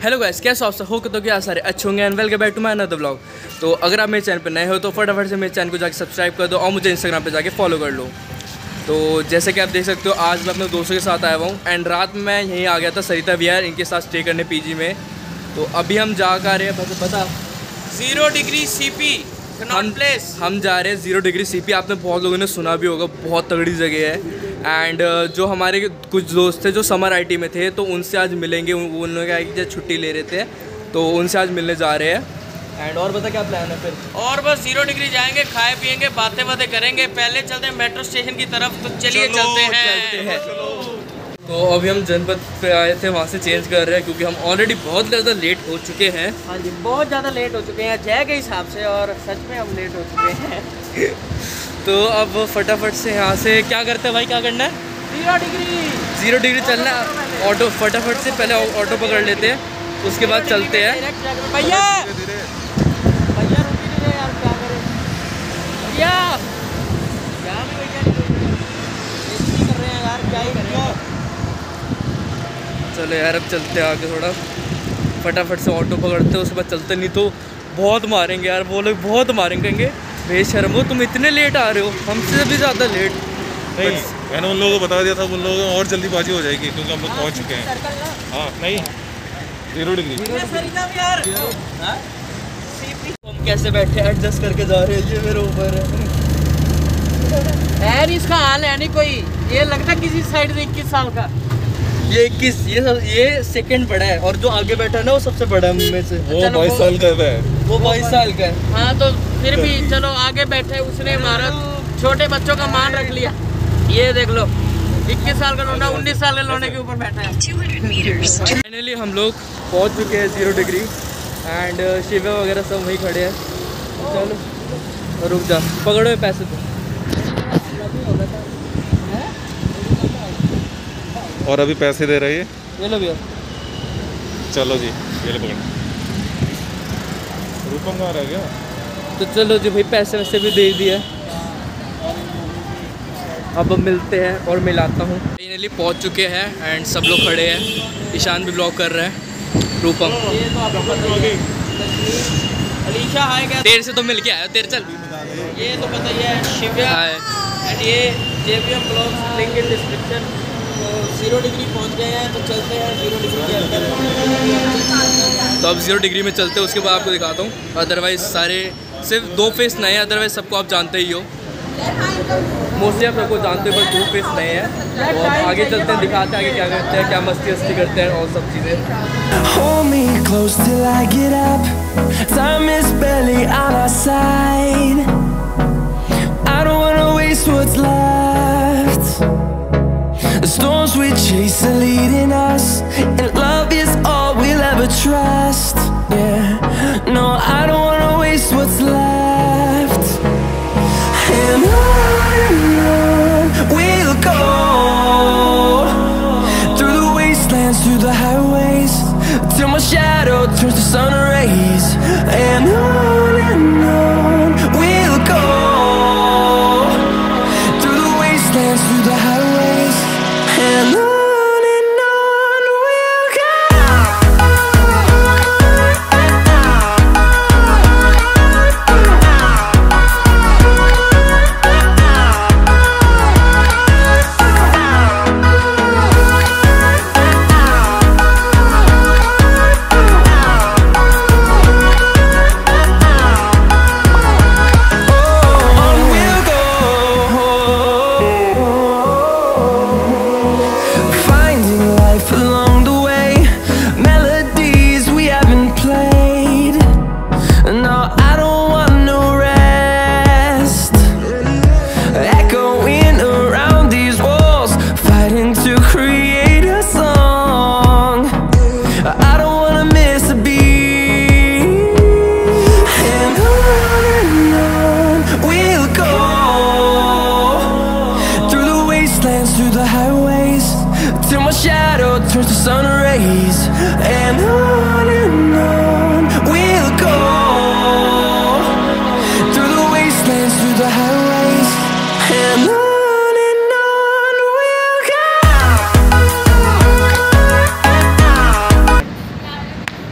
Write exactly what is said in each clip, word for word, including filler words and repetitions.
Hello guys, कैसे आप सब हो तो क्या सारे अच्छे होंगे and welcome back to my another vlog. तो अगर आप मेरे चैनल पर नए हो तो फटाफट से मेरे चैनल को जाके सब्सक्राइब कर दो और मुझे इंस्टाग्राम पे जाके फॉलो कर लो। तो जैसे कि आप देख सकते हो, आज मैं अपने दोस्तों के साथ आया हुआ हूँ एंड रात में मैं यहीं आ गया था सरिता विहार, इनके साथ स्टे करने पीजी में। तो अभी हम जा कर रहे हैं, पता जीरो डिग्री सीपी हम प्लेस हम जा रहे हैं जीरो डिग्री सीपी। आपने बहुत लोगों ने सुना भी होगा, बहुत तगड़ी जगह है। एंड जो हमारे कुछ दोस्त थे जो समर आईटी में थे, तो उनसे आज मिलेंगे। उन लोगों की छुट्टी ले रहे थे तो उनसे आज मिलने जा रहे हैं। एंड और बता क्या प्लान है फिर? और बस जीरो डिग्री जाएंगे, खाए पियेंगे, बातें बातें करेंगे। पहले चलते हैं मेट्रो स्टेशन की तरफ, तो चलिए चलते हैं चलते हैं। तो अभी हम जनपद पे आए थे, वहाँ से चेंज कर रहे हैं क्योंकि हम ऑलरेडी बहुत ज़्यादा लेट हो चुके हैं। हाँ जी, बहुत ज़्यादा लेट हो चुके हैं जय के हिसाब से, और सच में हम लेट हो चुके हैं। तो अब फटाफट से यहाँ से क्या करते हैं भाई, क्या करना है? जीरो डिग्री जीरो डिग्री चलना है। ऑटो फटाफट से पहले ऑटो पकड़ लेते हैं, उसके बाद चलते हैं। भैया भैया रुकी नहीं रहे यार, क्या करें भैया, क्या भी भैया नहीं कर रहे हैं यार, क्या ही करें। चलो यार अब चलते हैं आगे थोड़ा, फटाफट से ऑटो पकड़ते हैं, उसके बाद चलते। नहीं तो बहुत मारेंगे यार, वो लोग बहुत मारेंगे। बेशर्म हो तुम, इतने लेट आ रहे हो, हमसे भी ज़्यादा लेट। नहीं, मैंने उन लोगों को बता दिया था, उन लोगों को और जल्दीबाजी हो जाएगी क्योंकि हम लोग पहुँच चुके हैं। हाँ नहीं, जीरो डिग्री हम कैसे बैठे एडजस्ट करके जा रहे हैं, ये मेरे ऊपर है। है इसका हाल है नहीं कोई, ये लगता है किसी साइड से इक्कीस साल का। ये इक्कीस, ये सब, ये सेकंड बड़ा है और जो आगे बैठा है ना वो सबसे बड़ा है में से। वो बाईस साल का है, वो बाईस साल का है। हाँ तो फिर भी चलो, आगे बैठे उसने हमारा छोटे बच्चों का मान रख लिया। ये देख लो, इक्कीस साल का लोना उन्नीस साल के लोने के ऊपर बैठा है। फाइनली हम लोग पहुंच चुके हैं जीरो डिग्री एंड शिवा वगैरह सब वहीं खड़े हैं। चलो रुक जा, पकड़ो पैसे तो। और अभी पैसे दे रही है, ये लो भैया। चलो जी, ये लो पकड़। रूपम कहाँ रह गया? तो चलो जी भाई, पैसे वैसे भी दे दिए। अब मिलते हैं और मिलाता हूँ। फाइनली पहुँच चुके हैं एंड सब लोग खड़े हैं। ईशान भी ब्लॉग कर रहे हैं। रूपम ये तो आपको अलीशा हाय, क्या तेरे से तो मिल के आया, तेरे चल। ये तो बताइए शिव्या एंड ये JBM blogs, link in description. तो जीरो डिग्री पहुंच गए हैं, तो चलते हैं जीरो डिग्री के अंदर। तो अब जीरो डिग्री में चलते हैं, उसके बाद आपको दिखाता हूँ। अदरवाइज सारे सिर्फ दो फेस नए हैं, अदरवाइज सबको आप जानते ही हो, मोस्टली आप सबको जानते हो, बस दो फेस नए हैं। तो अब आगे चलते हैं, दिखाते हैं आगे क्या करते हैं, क्या मस्ती वस्ती करते हैं और सब चीज़ें। Hold me close till I get up. Time is barely on our side. I don't wanna waste what's left. The storms we chase are leading us, and love is all we'll ever trust. Yeah, no, I don't wanna waste what's left. And on and on we'll go, through the wastelands, through the highways, till my shadow turns to sun rays. And on and on we'll go, through the wastelands, through the highways, and on. Through the highways, till my shadow turns to sun rays. And on and on we'll go, through the wastelands, through the highways, and on and on we'll go.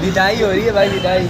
विदाई हो रही है भाई, विदाई।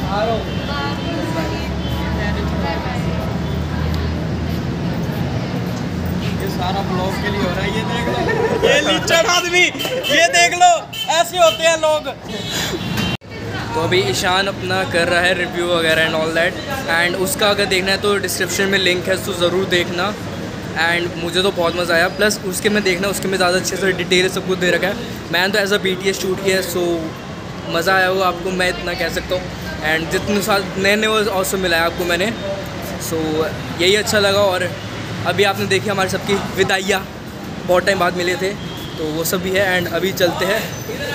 ये सारा blog के लिए हो रहा है, ये देख लो। ये लीचड़ आदमी, ये देख लो, ऐसे होते हैं लोग। तो अभी ईशान अपना कर रहा है रिव्यू वगैरह एंड ऑल दैट, एंड उसका अगर देखना है तो डिस्क्रिप्शन में लिंक है, तो ज़रूर देखना। एंड मुझे तो बहुत मज़ा आया, प्लस उसके में देखना, उसके में ज़्यादा अच्छे से डिटेल सब कुछ दे रखा है। मैंने तो as a B T S shoot किया है, सो मज़ा आया होगा आपको, मैं इतना कह सकता हूँ। एंड जितने साथ नए नए ऑल्सो मिला है आपको मैंने, सो यही अच्छा लगा। और अभी आपने देखी हमारे सबकी विदाइयाँ, बहुत टाइम बाद मिले थे, तो वो सब भी है। एंड अभी चलते हैं।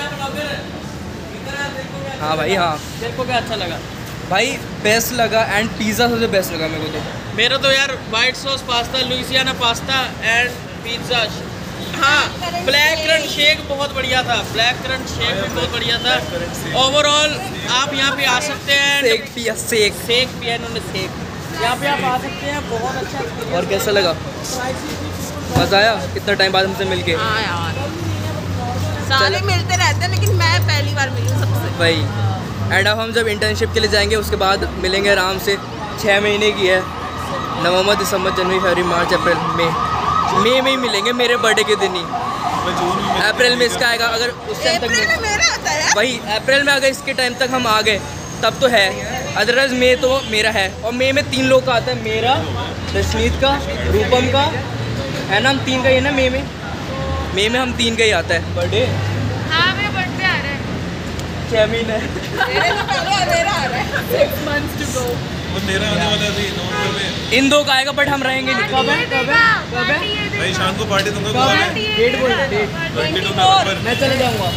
हाँ भाई, हाँ। तेरे को क्या अच्छा लगा? भाई बेस्ट लगा, एंड पिज़्ज़ा सबसे बेस्ट लगा मेरे को तो। मेरा तो यार white sauce pasta, Louisiana pasta and pizza. हाँ, ब्लैक करंट शेक बहुत बढ़िया था, ब्लैक करंट शेक भी बहुत बढ़िया था। ओवरऑल आप यहाँ पे आ सकते हैं। सेक पिया, सेक सेक पिया इन्होंने, सेक। यहाँ पे आप आ सकते हैं, बहुत अच्छा। और कैसा लगा? मज़ा आया इतना टाइम बाद हमसे मिलके? हाँ यार, सारे मिलते रहते हैं लेकिन मैं पहली बार मिली हूँ सबसे। भाई एंड अब हम जब इंटर्नशिप के लिए जाएंगे उसके बाद मिलेंगे आराम से। छः महीने की है, नवंबर दिसंबर जनवरी फरवरी मार्च अप्रैल मई, मई में ही मिलेंगे, मेरे बर्थडे के दिन ही। अप्रैल में इसका आएगा, अगर उस टाइम अप्रैल में तक मेरा आता है। भाई अप्रैल में अगर इसके टाइम तक हम आ गए तब तो है, अदरवाइज मई तो मेरा है। और मई में तीन लोग का आता है, मेरा, रश्मीत का, रूपम का, है ना, हम तीन का ही है ना मई में। मई में हम तीन का ही आता है बर्थडे। हाँ मेरा बर्थडे आ रहा है, छः महीने मेरे तो पहले मेरा आ रहा है, सिक्स मंथ्स टू गो। वो तेरा आने वाला है अभी नवंबर में। इन दो का आएगा, बट हम रहेंगे नहीं। कब है? कब है? कब है? भाई शाम को पार्टी दूंगा। कब है? डेट बोल, डेट। ट्वेंटी टू नवंबर। मैं चले जाऊँगा।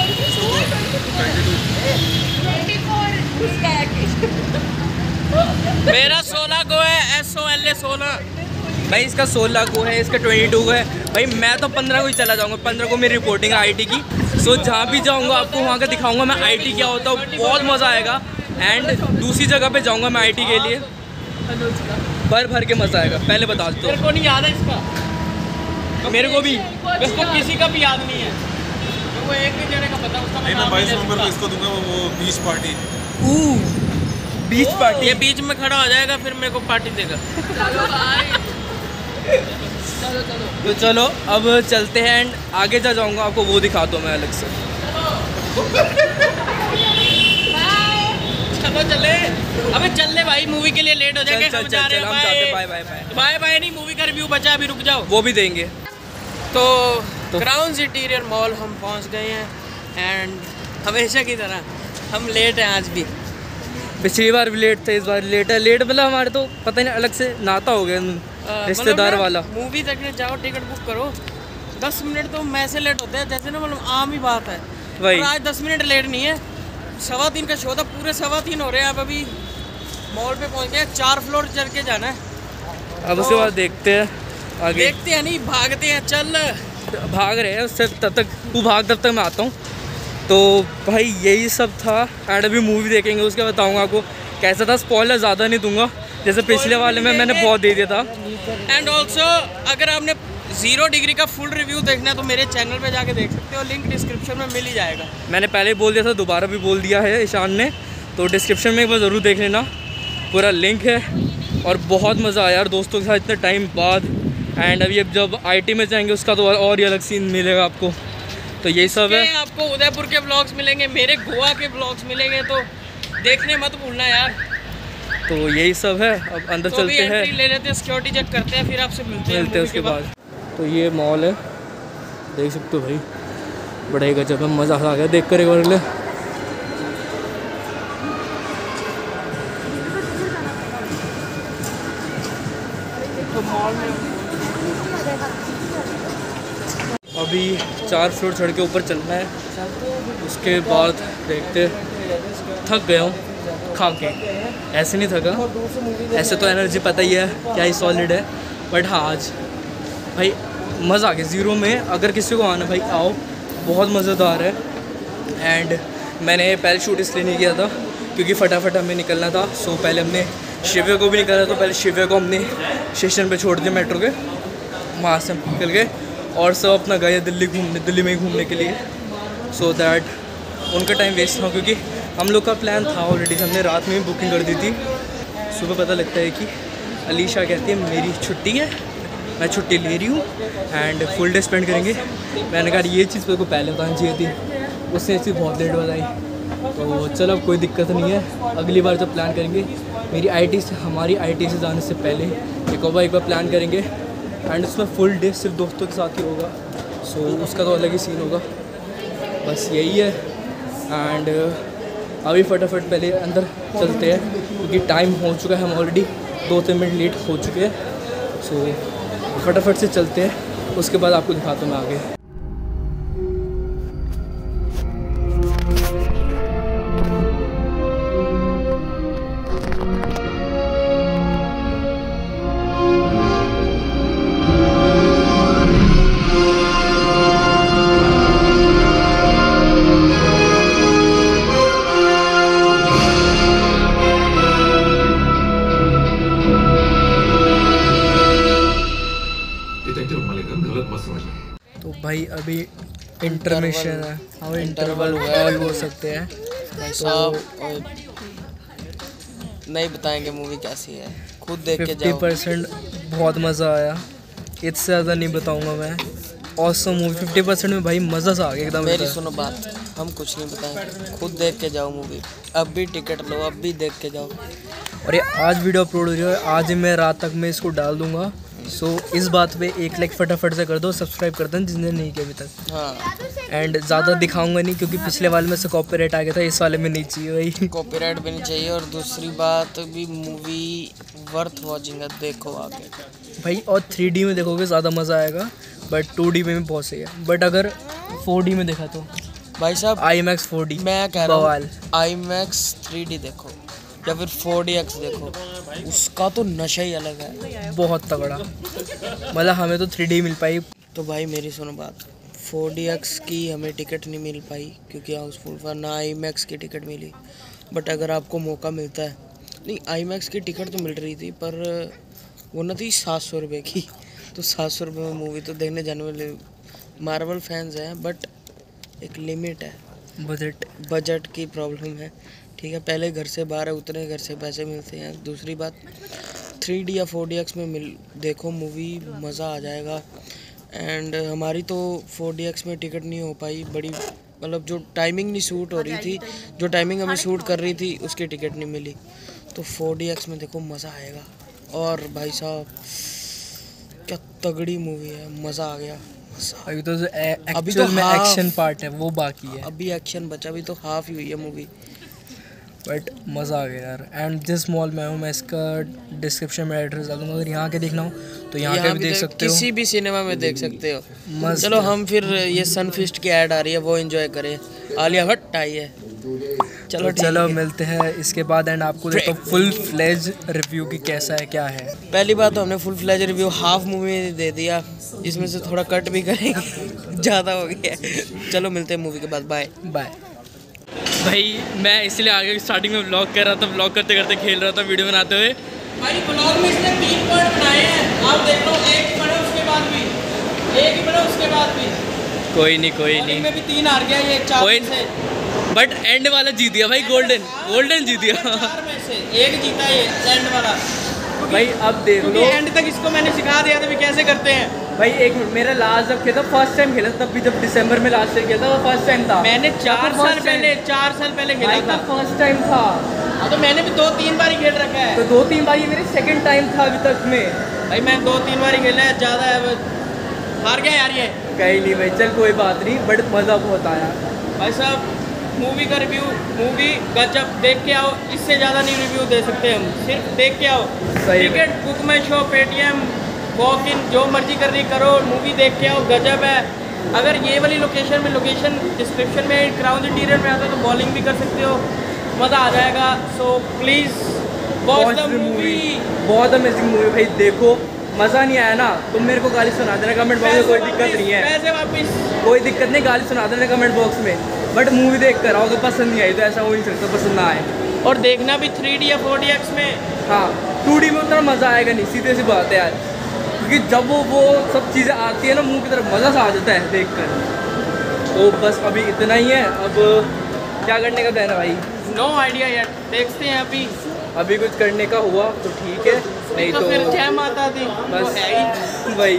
मेरा सोलह को है, एस ओ एल ए सोलह। भाई इसका सोलह को है, इसका ट्वेंटी टू को है। भाई मैं तो पंद्रह को ही चला जाऊँगा, पंद्रह को मेरी रिपोर्टिंग है आई टी की। सो जहाँ भी जाऊँगा आपको वहाँ का दिखाऊँगा मैं आई टी क्या होता है, बहुत मज़ा आएगा। एंड दूसरी जगह पे जाऊँगा मैं आई टी के लिए, भर भर के मज़ा आएगा। पहले बता दो, मेरे को नहीं याद है इसका, मेरे को भी, मेरे को किसी का भी याद नहीं है। वो एक ही जने का पता, उसका नहीं ना, बाईस नवंबर को इसको दूंगा वो बीच पार्टी। बीच पार्टी। ये बीच में खड़ा हो जाएगा, फिर मेरे को पार्टी देगा। तो चलो अब चलते हैं, एंड आगे जा जाऊँगा आपको वो दिखाता हूँ मैं अलग से। चलो चले, अबे चल ले भाई, मूवी के लिए लेट हो जाएंगे। चल, हम चल, जा चल, रहे हैं। हम जाते हैं, bye, bye, bye. Bye bye नहीं, मूवी का रिव्यू बचा, अभी रुक जाओ, वो भी देंगे। तो, तो क्राउन इंटीरियर मॉल हम पहुंच गए हैं, एंड हमेशा की तरह हम लेट हैं आज भी। पिछली बार भी लेट थे, इस बार लेट है। लेट मतलब हमारे तो पता नहीं अलग से नाता हो गया, रिश्तेदार वाला। मूवी देखने जाओ, टिकट बुक करो, दस मिनट तो मैसे लेट होते हैं जैसे ना, मतलब आम ही बात है। वही और आज दस मिनट लेट नहीं है, सवा तीन का शो था, पूरे सवा तीन हो रहे हैं। अब अभी मॉल पे पहुंच गए, चार फ्लोर चढ़ के जाना है। अब उसके बाद देखते हैं आगे। देखते हैं नहीं, भागते हैं। चल भाग रहे हैं उससे, तब तक तू भाग, तब तक मैं आता हूँ। तो भाई यही सब था, एंड अभी मूवी देखेंगे, उसके बताऊँगा आपको कैसा था। स्पॉइलर ज़्यादा नहीं दूंगा, जैसे पिछले वाले में मैंने बहुत दे दिया था। एंड ऑल्सो अगर आपने जीरो डिग्री का फुल रिव्यू देखना है तो मेरे चैनल पे जाके देख सकते हो, लिंक डिस्क्रिप्शन में मिल ही जाएगा। मैंने पहले ही बोल दिया था, दोबारा भी बोल दिया है ईशान ने, तो डिस्क्रिप्शन में एक बार ज़रूर देख लेना, पूरा लिंक है। और बहुत मज़ा आया यार दोस्तों के साथ इतने टाइम बाद। एंड अभी अब जब आई टी में जाएंगे उसका तो और ही अलग सीन मिलेगा आपको। तो यही सब है। आपको उदयपुर के ब्लॉग्स मिलेंगे, मेरे गोवा के ब्लॉग्स मिलेंगे, तो देखने मत भूलना यार। तो यही सब है, अब अंदर तो चलते हैं, ले लेते हैं, सिक्योरिटी चेक करते हैं, फिर आपसे मिलते हैं मिलते हैं उसके बाद। तो ये मॉल है, देख सकते हो भाई, बड़ा ही गजब है, मज़ा आ गया देख कर एक बार। ले तो मॉल में अभी चार फ्लोर चढ़ के ऊपर चलना है, उसके बाद देखते। थक गया हूँ खा के, ऐसे नहीं थका, ऐसे तो एनर्जी पता ही है क्या ही सॉलिड है, बट हाँ आज भाई मज़ा आ गया। ज़ीरो में अगर किसी को आना भाई आओ, बहुत मज़ेदार है। एंड मैंने पहले शूट इसलिए नहीं किया था क्योंकि फटाफट हमें निकलना था। सो पहले हमने शिव्य को भी निकाला, तो पहले शिव्य को हमने स्टेशन पे छोड़ दिया मेट्रो के, वहाँ से हम निकल गए और सब अपना गए दिल्ली घूमने, दिल्ली में ही घूमने के लिए, सो दैट उनका टाइम वेस्ट ना हो, क्योंकि हम लोग का प्लान था ऑलरेडी, हमने रात में बुकिंग कर दी थी। सुबह पता लगता है कि अलीशा कहती है मेरी छुट्टी है, मैं छुट्टी ले रही हूँ एंड फुल डे स्पेंड करेंगे। मैंने कहा ये चीज़ मेरे को पहले बतानी चाहिए थी, उसने चीज़ बहुत लेट बताई। तो चलो कोई दिक्कत नहीं है, अगली बार जब प्लान करेंगे मेरी आईटी से हमारी आईटी से जाने से पहले एक और एक बार प्लान करेंगे एंड उसमें फुल डे सिर्फ दोस्तों के साथ ही होगा। सो so, उसका तो अलग ही सीन होगा। बस यही है एंड अभी फटाफट पहले अंदर चलते हैं क्योंकि टाइम हो चुका है, हम ऑलरेडी दो तीन मिनट लेट हो चुके हैं। सो so, फटाफट से चलते हैं, उसके बाद आपको दिखाता हूँ मैं आगे। तो भाई अभी इंटरमिशन है, हाँ इंटरवल हुआ बोल सकते हैं। तो नहीं बताएंगे मूवी कैसी है, खुद देख के फिफ्टी जाओ। परसेंट बहुत मज़ा आया, इससे ज़्यादा नहीं बताऊंगा मैं। ऑसम मूवी, फिफ्टी परसेंट में भाई मज़ा सा आ गया एकदम। मेरी सुनो बात, हम कुछ नहीं बताएंगे, खुद देख के जाओ मूवी। अब भी टिकट लो, अब भी देख के जाओ। और ये आज वीडियो अपलोड हो रही है, आज मैं रात तक मैं इसको डाल दूंगा। सो so, इस बात पे एक लाइक फटाफट से कर दो, सब्सक्राइब कर दें जिसने नहीं किया अभी तक। हाँ, एंड ज़्यादा दिखाऊंगा नहीं क्योंकि पिछले वाले में से कॉपीराइट आ गया था, इस वाले में नहीं चाहिए भाई। कॉपीराइट भी नहीं चाहिए। और दूसरी बात भी, मूवी वर्थ वॉचिंग है, देखो आगे भाई। और थ्री डी में देखोगे ज़्यादा मज़ा आएगा, बट टू डी में भी बहुत सही है। बट अगर फोर डी में देखा तो भाई साहब, आई मैक्स फोर डी मैं कह रहा बवाल। हूँ आई मैक्स थ्री डी देखो या फिर फोर डी एक्स देखो, उसका तो नशा ही अलग है, बहुत तगड़ा। मतलब हमें तो थ्री डी मिल पाई। तो भाई मेरी सुनो बात, फोर डी एक्स की हमें टिकट नहीं मिल पाई क्योंकि हाउसफुल था, ना आई मैक्स की टिकट मिली। बट अगर आपको मौका मिलता है, नहीं आई मैक्स की टिकट तो मिल रही थी पर वो ना थी सात सौ रुपये की। तो सात सौ रुपये में मूवी तो देखने जाने वाले मार्वल फैंस हैं, बट एक लिमिट है, बजट बजट की प्रॉब्लम है। ठीक है, पहले घर से बाहर है, उतने घर से पैसे मिलते हैं। दूसरी बात, थ्री डी या फोर डी एक्स में मिल देखो मूवी, मज़ा आ जाएगा। एंड हमारी तो फोर डी एक्स में टिकट नहीं हो पाई, बड़ी मतलब जो टाइमिंग नहीं सूट हो रही थी, जो टाइमिंग हमें सूट कर रही थी उसकी टिकट नहीं मिली। तो फोर डी एक्स में देखो मज़ा आएगा। और भाई साहब क्या तगड़ी मूवी है, मज़ा आ गया। अभी तो जो अभी एक्चुअल तो में half- एक्शन पार्ट है वो बाकी है, अभी एक्शन बचा, अभी तो हाफ ही हुई है मूवी। बट मज़ा आ गया यार। एंड जिस मॉल में हूँ मैं इसका डिस्क्रिप्शन में एड्रेस डाल दूँगा, अगर यहाँ के देखना हो तो यहाँ के भी देख सकते हो, किसी भी सिनेमा में देख सकते हो। मस्त। चलो हम फिर ये सनफिस्ट की ऐड आ रही है वो एंजॉय करें, आलिया भट्ट आई है। चलो तो चलो मिलते हैं इसके बाद एंड आपको देखो फुल फ्लेज रिव्यू की कैसा है क्या है। पहली बात तो हमने full fledged review half movie में दे दिया, इसमें से थोड़ा कट भी करेंगे, ज़्यादा हो गया है। चलो मिलते हैं मूवी के बाद, बाय बाय। भाई मैं इसलिए आगे स्टार्टिंग में व्लॉग कर रहा था, व्लॉग करते करते खेल रहा था वीडियो बनाते हुए। भाई ब्लॉग में इसने तीन पॉइंट बनाए हैं, आप देख लो, एक ही बना उसके बाद भी, एक ही बना उसके बाद भी, कोई नहीं कोई नहीं, में भी तीन हार गया ये चार कोई में से। बट एंड वाला जीत गया भाई, गोल्डन गोल्डन जीत गया चार में से एक जीता ये एंड वाला। भाई। अब देख क्योंकि लो एंड तक इसको मैंने सिखा दिया था भी कैसे करते हैं। भाई, एक मिनट, मेरा लास्ट जब खेला था फर्स्ट टाइम खेला तब भी, जब दिसंबर में लास्ट टाइम खेला था वो फर्स्ट टाइम था। मैंने चार साल पहले चार साल पहले खेला था, फर्स्ट टाइम था। हाँ, तो मैंने भी दो तीन बार ही खेल रखा है। तो दो तीन बार ये मेरे सेकंड टाइम था अभी तक में। भाई मैं दो तीन बार ही खेला है, ज़्यादा है, हार गया यार ये। कहीं नहीं भाई, चल कोई बात नहीं, बट मज़ा बहुत आया भाई साहब। मूवी का रिव्यू, मूवी गजब, देख के आओ, इससे ज़्यादा नहीं रिव्यू दे सकते हम, सिर्फ देख के आओ। सही टिकट बुक में शो, पेटीएम, वॉक इन, जो मर्जी करनी करो, मूवी देख के आओ, गजब है। अगर ये वाली लोकेशन में, लोकेशन डिस्क्रिप्शन में क्राउन इंटीरियर में आता तो बॉलिंग भी कर सकते हो, मज़ा आ जाएगा। So please watch the movie, बहुत अमेजिंग मूवी भाई। देखो मज़ा नहीं आया ना तो मेरे को गाली सुना देना कमेंट बॉक्स में, कोई दिक्कत नहीं है, पैसे वापस, कोई दिक्कत नहीं, गाली सुना देना कमेंट बॉक्स में। बट मूवी देख कर आओ, अगर पसंद नहीं आई तो ऐसा हो नहीं सकता पसंद ना आए। और देखना भी थ्री डी या फोर डी एक्स में। हाँ, टू डी में उतना मज़ा आएगा नहीं, सीधे सी बात है यार, क्योंकि जब वो वो सब चीज़ें आती है ना मुंह की तरफ, मज़ा सा आ जाता है देख कर। तो बस अभी इतना ही है, अब क्या करने का कहना भाई। नो आइडिया यार, देखते हैं अभी। अभी कुछ करने का हुआ तो ठीक है, नहीं तो, तो फिर जय माता दी बस तो है ही। वही।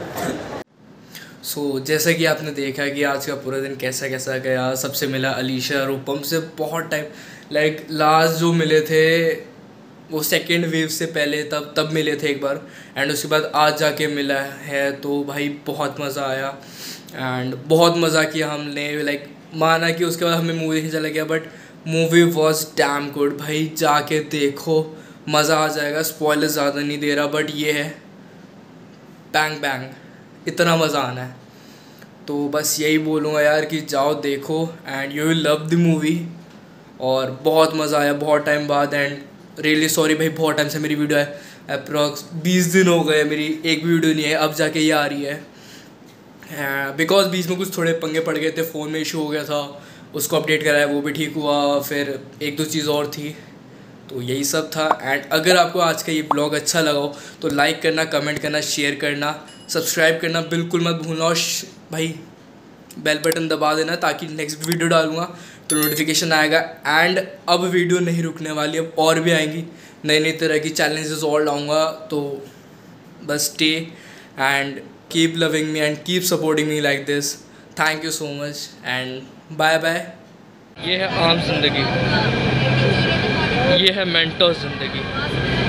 सो so, जैसे कि आपने देखा कि आज का पूरा दिन कैसा कैसा गया। सबसे मिला अलीशा रूपम से बहुत टाइम, लाइक लास्ट जो मिले थे वो सेकेंड वेव से पहले तब तब मिले थे एक बार, एंड उसके बाद आज जाके मिला है। तो भाई बहुत मज़ा आया एंड बहुत मज़ा किया हमने। लाइक माना कि उसके बाद हमें मूवी देखने चला गया, but movie was damn good. भाई जाके देखो, मज़ा आ जाएगा। स्पॉइलर ज़्यादा नहीं दे रहा, बट ये है बैंग बैंग, इतना मज़ा आना है। तो बस यही बोलूँगा यार कि जाओ देखो and you will love the movie. और बहुत मज़ा आया बहुत टाइम बाद। एंड रियली सॉरी भाई, बहुत टाइम से मेरी वीडियो है, अप्रॉक्स बीस दिन हो गए मेरी एक भी वीडियो नहीं है, अब जाके ये आ रही है। बिकॉज बीच में कुछ थोड़े पंगे पड़ गए थे, फ़ोन में इशू हो गया था, उसको अपडेट कराया, वो भी ठीक हुआ। फिर एक दो चीज़ और थी, तो यही सब था। एंड अगर आपको आज का ये ब्लॉग अच्छा लगा हो तो लाइक करना, कमेंट करना, शेयर करना, सब्सक्राइब करना बिल्कुल मत भूलना। और भाई बेल बटन दबा देना ताकि नेक्स्ट वीडियो डालूँगा तो नोटिफिकेशन आएगा। एंड अब वीडियो नहीं रुकने वाली, अब और भी आएंगी, नई नई तरह की चैलेंजेस और लाऊंगा। तो बस stay and keep loving me and keep supporting me like this. Thank you so much and bye bye. ये है आम जिंदगी, ये है मेंटोस जिंदगी।